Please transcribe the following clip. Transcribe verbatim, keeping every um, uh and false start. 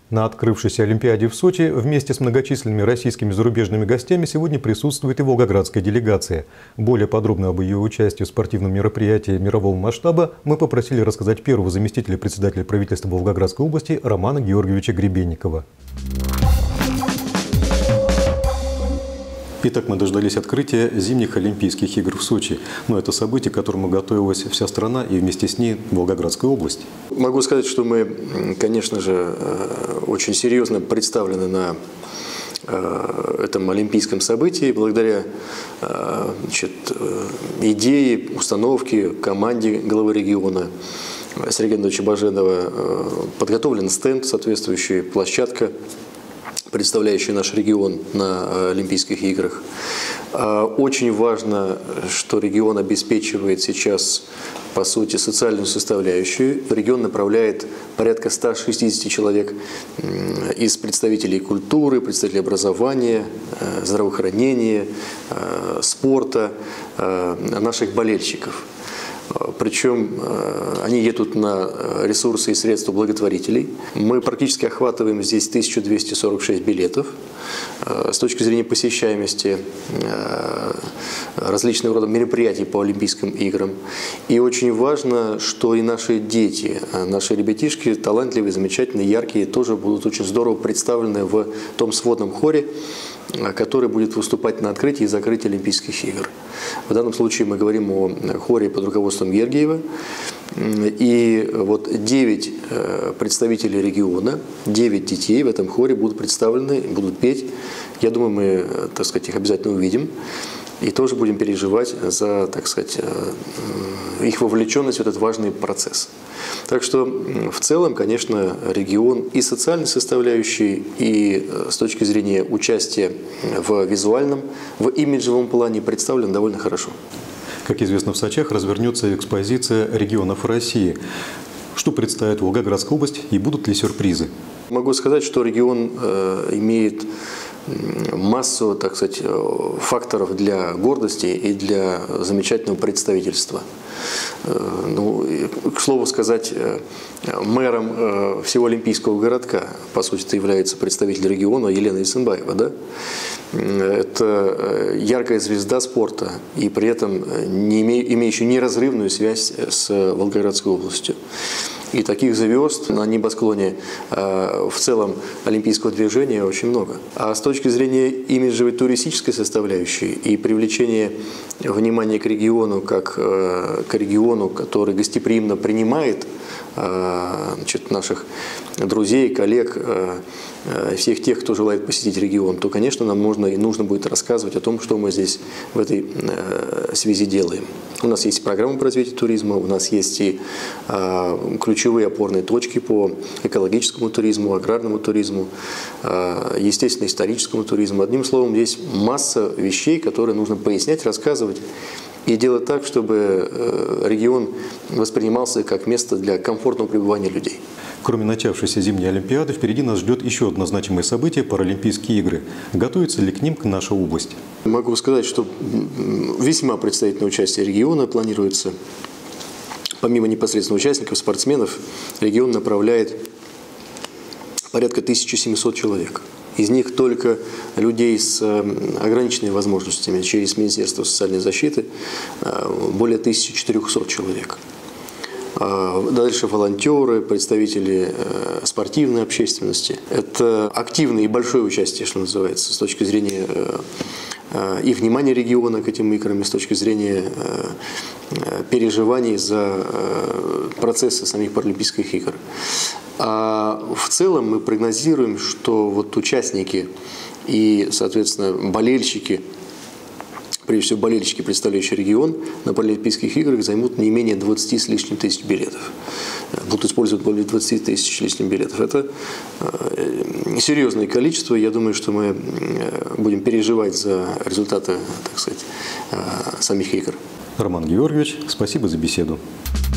На открывшейся Олимпиаде в Сочи вместе с многочисленными российскими зарубежными гостями сегодня присутствует и волгоградская делегация. Более подробно об ее участии в спортивном мероприятии мирового масштаба мы попросили рассказать первого заместителя председателя правительства Волгоградской области Романа Георгиевича Гребенникова. Итак, мы дождались открытия зимних Олимпийских игр в Сочи. Но это событие, к которому готовилась вся страна и вместе с ней Волгоградская область. Могу сказать, что мы, конечно же, очень серьезно представлены на этом олимпийском событии благодаря, значит, идее, установке, команде главы региона Сергея Анатольевича Баженова. Подготовлен стенд, соответствующая площадка, представляющий наш регион на Олимпийских играх. Очень важно, что регион обеспечивает сейчас, по сути, социальную составляющую. Регион направляет порядка ста шестидесяти человек из представителей культуры, представителей образования, здравоохранения, спорта, наших болельщиков. Причем они едут на ресурсы и средства благотворителей. Мы практически охватываем здесь тысячу двести сорок шесть билетов. С точки зрения посещаемости различного рода мероприятий по Олимпийским играм. И очень важно, что и наши дети, наши ребятишки, талантливые, замечательные, яркие, тоже будут очень здорово представлены в том сводном хоре, который будет выступать на открытии и закрытии Олимпийских игр. В данном случае мы говорим о хоре под руководством Гергиева. И вот девять представителей региона, девять детей в этом хоре будут представлены, будут петь. Я думаю, мы, так сказать, их обязательно увидим. И тоже будем переживать за, так сказать, их вовлеченность в этот важный процесс. Так что в целом, конечно, регион и социальной составляющей, и с точки зрения участия в визуальном, в имиджевом плане представлен довольно хорошо. Как известно, в Сочах развернется экспозиция регионов России. Что представит Волгоградская область и будут ли сюрпризы? Могу сказать, что регион э, имеет массу, так сказать, факторов для гордости и для замечательного представительства. Ну, к слову сказать, мэром всего Олимпийского городка, по сути, это является представитель региона Елена Исенбаева, да? Это яркая звезда спорта и при этом не име, имеющая неразрывную связь с Волгоградской областью. И таких звезд на небосклоне в целом олимпийского движения очень много. А с точки зрения имиджевой туристической составляющей и привлечения внимания к региону, как к региону, который гостеприимно принимает, значит, наших друзей, коллег, всех тех, кто желает посетить регион, то, конечно, нам можно и нужно будет рассказывать о том, что мы здесь в этой связи делаем. У нас есть программа по развитию туризма, у нас есть и ключевые опорные точки по экологическому туризму, аграрному туризму, естественно, историческому туризму. Одним словом, есть масса вещей, которые нужно пояснять, рассказывать и делать так, чтобы регион воспринимался как место для комфортного пребывания людей. Кроме начавшейся зимней Олимпиады, впереди нас ждет еще одно значимое событие – Паралимпийские игры. Готовится ли к ним наша область? Могу сказать, что весьма представительное участие региона планируется. Помимо непосредственно участников, спортсменов, регион направляет порядка тысячи семисот человек. Из них только людей с ограниченными возможностями через Министерство социальной защиты более тысячи четырёхсот человек. Дальше волонтеры, представители спортивной общественности. Это активное и большое участие, что называется, с точки зрения и внимания региона к этим играм, и с точки зрения переживаний за процессы самих Паралимпийских игр. А в целом мы прогнозируем, что вот участники и, соответственно, болельщики, прежде всего болельщики, представляющие регион, на Паралимпийских играх займут не менее двадцати с лишним тысяч билетов. Будут использовать более двадцати тысяч с лишним билетов. Это серьезное количество. Я думаю, что мы будем переживать за результаты, так сказать, самих игр. Роман Георгиевич, спасибо за беседу.